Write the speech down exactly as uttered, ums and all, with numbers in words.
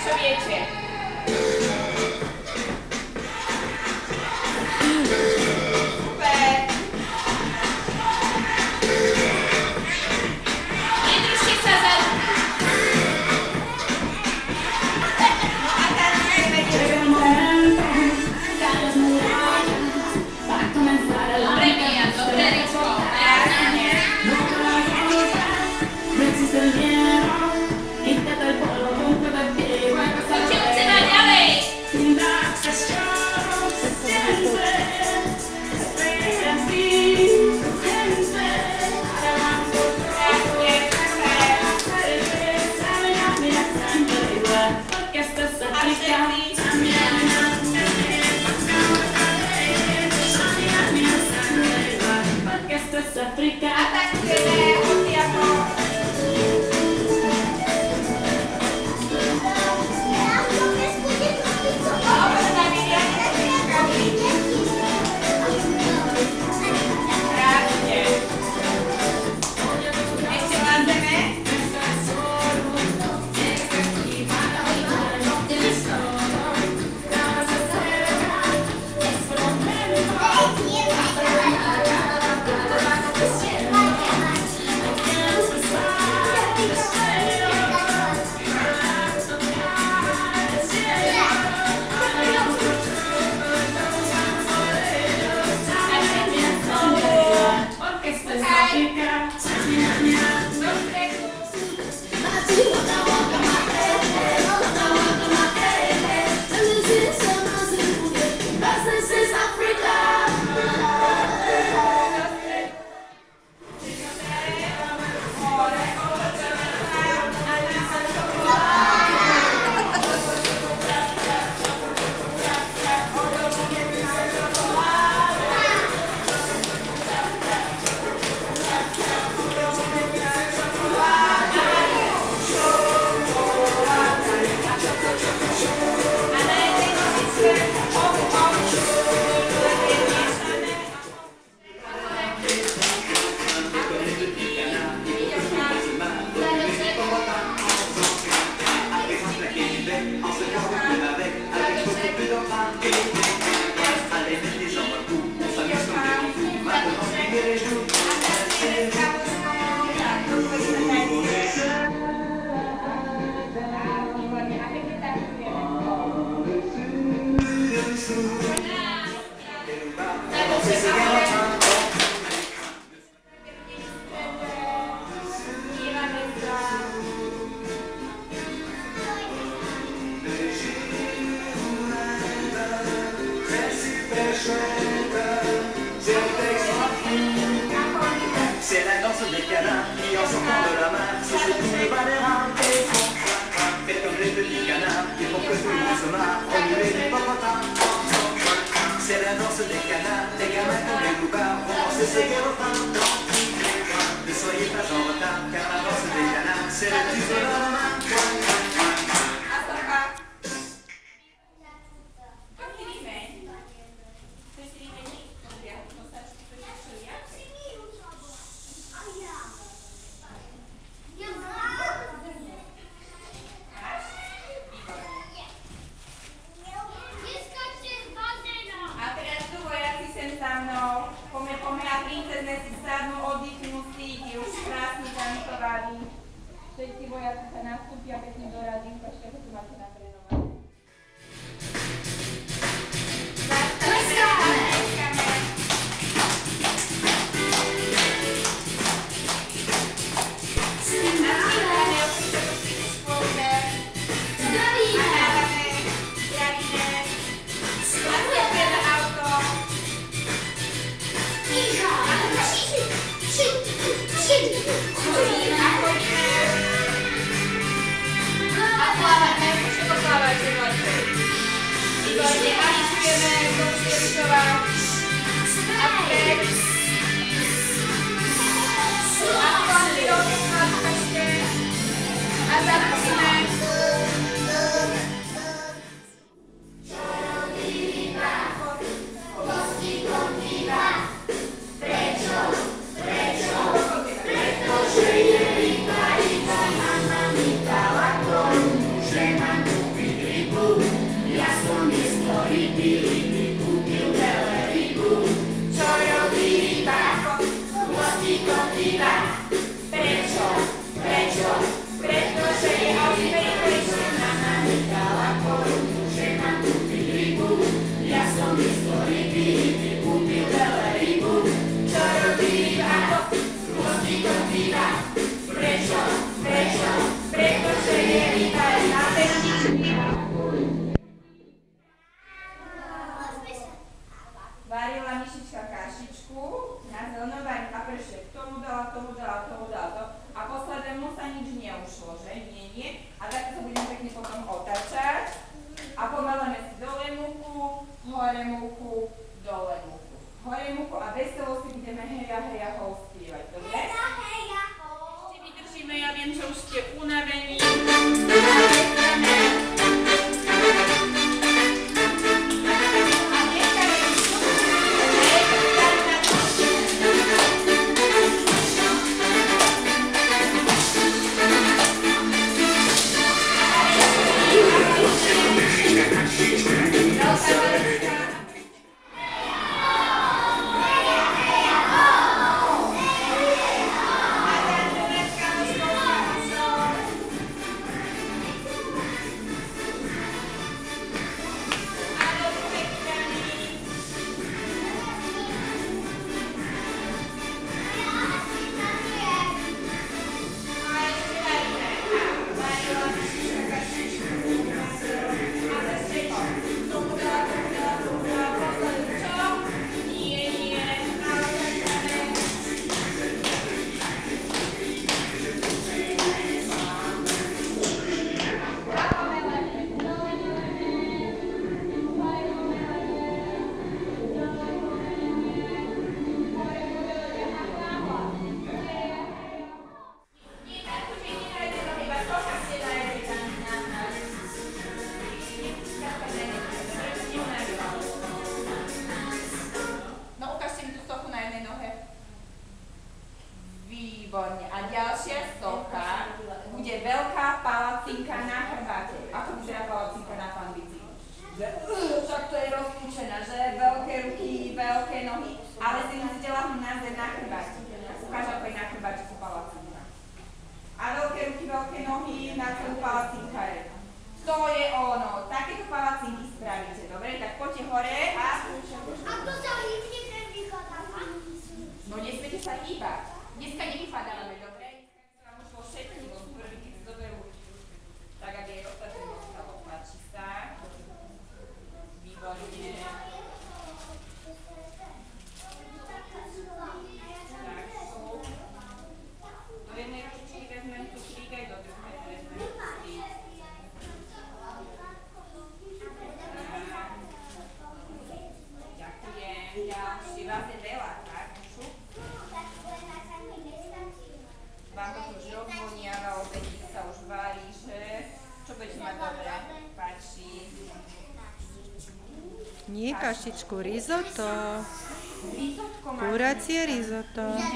čo viete. C'est la danse des canards qui en sortant de la main se secouent le ballerins et font clac clac. Faites comme les petits canards qui font que tout le monde se marre au milieu des hippopotames. C'est la danse des canards, les gamins comme les loupards vont danser ce guérotins. Ne soyez pas en retard car la danse des canards c'est le tube de la main. Všetci vojaci sa nastúpia, pekne doradím, počkaj, ako tu máte natrénované. Výborne, aličujeme, rozširovať a vpred. A konci rozhodnúť a zapneme. Že ma Čo robí ryba? Chvostíkom hýba. Prečo? Prečo? Pretože je úspešná. Namýkala korunu, že mám kúpiť rybu. Ja som miesto ryby, ryby kúpil veľrybu. Čo robí ryba? Chvostíkom hýba. Prečo? Prečo? Pretože je ryba na pevničný. Varila myšička kašičku, na zelenovárny kapršek, tomu dala, tomu dala, tomu dala to. A poslednému sa nič neušlo, že? Nie, nie. A takto sa budeme pekne potom otáčať. A pomaleme si dole múku, hore múku, dole múku. Hore múku a veselo si budeme heja, heja, hov spievať, dobre? Heja, heja, hov. Ešte vydržíme, ja viem, že už ste unavení. Výborne. A ďalšia socha bude veľká palacinka na chrbáte. Ako vyzerá palacinka na panvici? Že uh, však to je rozkúčená, že? Veľké ruky, veľké nohy, ale si musíte lahnúť na zem na chrbáte. Ukáž, ako je na chrbáte sú palacinka. A veľké ruky, veľké nohy, na celú palacinka je. To je ono. Takéto palacinky spravíte, dobre? Tak poďte hore a... A to sa hýbne, ten vychádza panvicu. No nesmiete sa hýbať. Dneska nevypadávame, dobre? Dneska sa vám ušlo všetky, bo prvý, keď si zoberú, tak aby aj ostatné dostalo. Páči sa. Výborne. Tak sú. Do jednej ručičky vezmem tu krík, aj do druhej vezmem tu krík. Ďakujem. Ďalšie vás je veľa, tak? Vám to už rozvoniava, opäť sa už varí, že? Čo budete mať dobré? Páči. Nie kašičku, risotto. Risotko máte. Kuracie risotto.